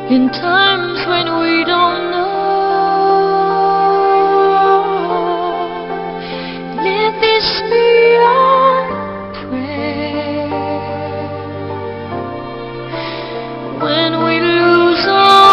in times when we don't know. Let this be our prayer when we lose our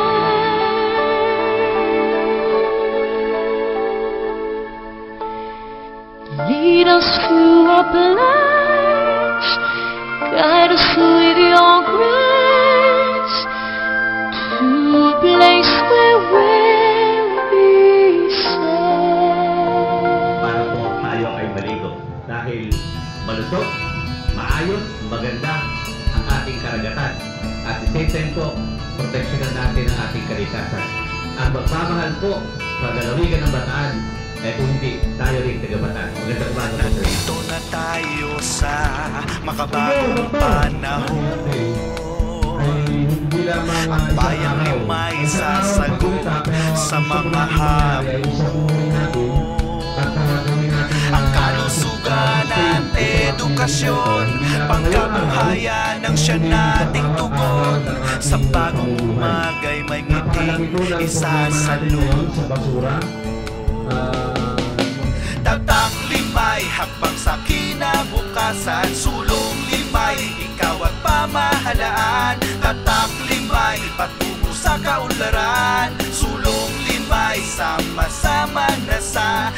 way. Lead us through our lives, guide us with your grace to a place where we'll be safe. Para po tayo ay maligo dahil malusog, maayos, maganda ang ating karagatan at the same time po, proteksyonan natin ang ating kalikasan. Ang magmamahal po sa lalawigan ng Bataan eh kung hindi tayo rin taga-Bataan. Magandang umaga po. Nandito na tayo sa makabagong panahon. Ang bayang limay sasagot sa mga hamon. Ang kalusugan at edukasyon, pangkabuhayan ang siya nating tugon. Sa bagong umagay may ngiting isasalud. Tatak limay, hakbang sa kinabukasan. Sulong limay, ikaw at pamahalaan. Tatak limay, patungo sa kaunlaran. Sulong limay, sama-sama na sa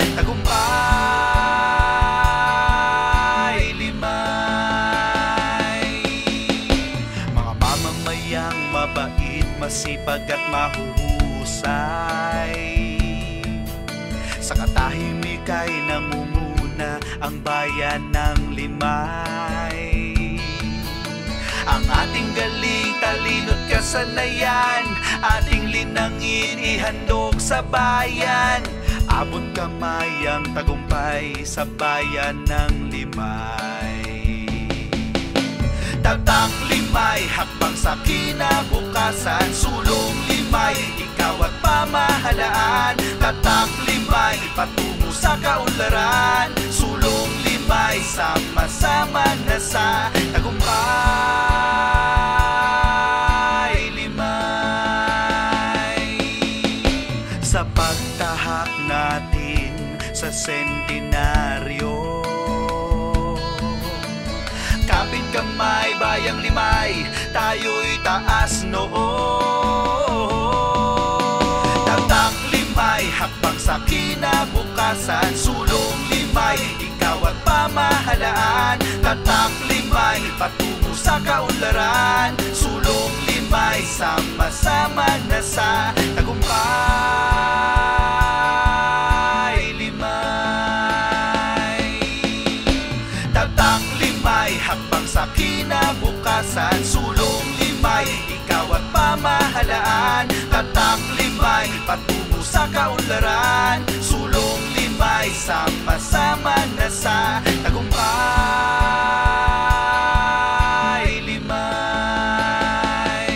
tagumpay. Limay, mga mamamayang mabait, masipag at mahuhusay. Sa katahimik ay nangunguna ang bayan ng Limay. Ang ating galing, talino't kasanayan, ating linangin, ihandog sa bayan. Abot kamay ang tagumpay sa bayan ng Limay. Tatak limay, hakbang sa kinabukasan. Sulong limay, ikaw at pamahalaan. Tatak limay, patungo sa kaunlaran. Sulong limay, sama-sama na sa tagumpay. Limay, sa pagtahak natin sa sentenaryo, kapit kamay, bayang Limay, tayo'y taas noo. Tatak limay, hakbang sa kinabukasan. Sulong limay, ikaw at pamahalaan. Tatak limay, patungo sa kaunlaran. Sulong limay, sama-sama na sa tagumpay. Limay, tatak limay, hakbang sa kinabukasan. Sulong limay, ikaw at pamahalaan. Tatak limay, patungo sa kaunlaran. Sulong limay, sama-sama na sa tagumpay. Limay,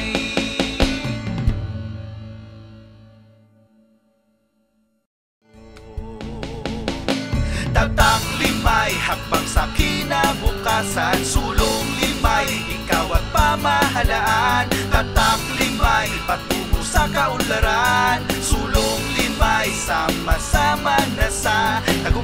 tatak limay, hakbang sa kinabukasan. Sulong limay, ikaw at pamahalaan. Tatak limay, patungo sa kaunlaran. Sulong limay, sama-sama na sa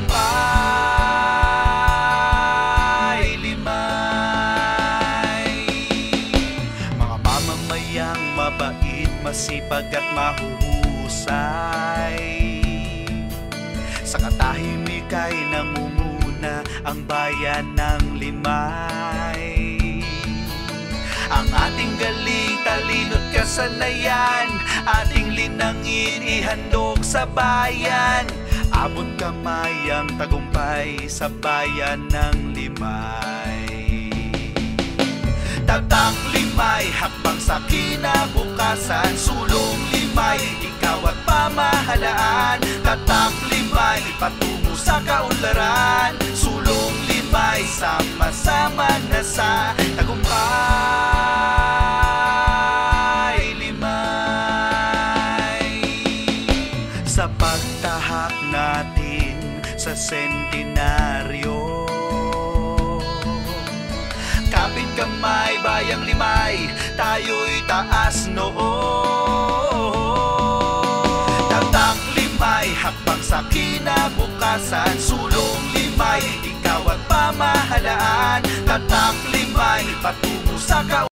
tagumpay. Limay, mga mamamayang mabait, masipag at mahuhusay. Sa katahimik ay nangunguna ang bayan ng Limay. Ang ating galing, talino't kasanayan, ating linangin, ihandog sa bayan. Abot kamay ang tagumpay sa bayan ng Limay. Tatak limay, hakbang sa kinabukasan. Sulong limay, ikaw at pamahalaan. Tatak limay, patungo sa kaunlaran. Sulong limay, sama-sama na sa tagumpay. Limay, sa pagtahak natin sa sentenaryo, kapit kamay, bayang limay, tayo'y taas noo. Tatak limay, hakbang sa kinabukasan, sulong limay, ikaw at pamahalaan. Tatak limay, patungo sa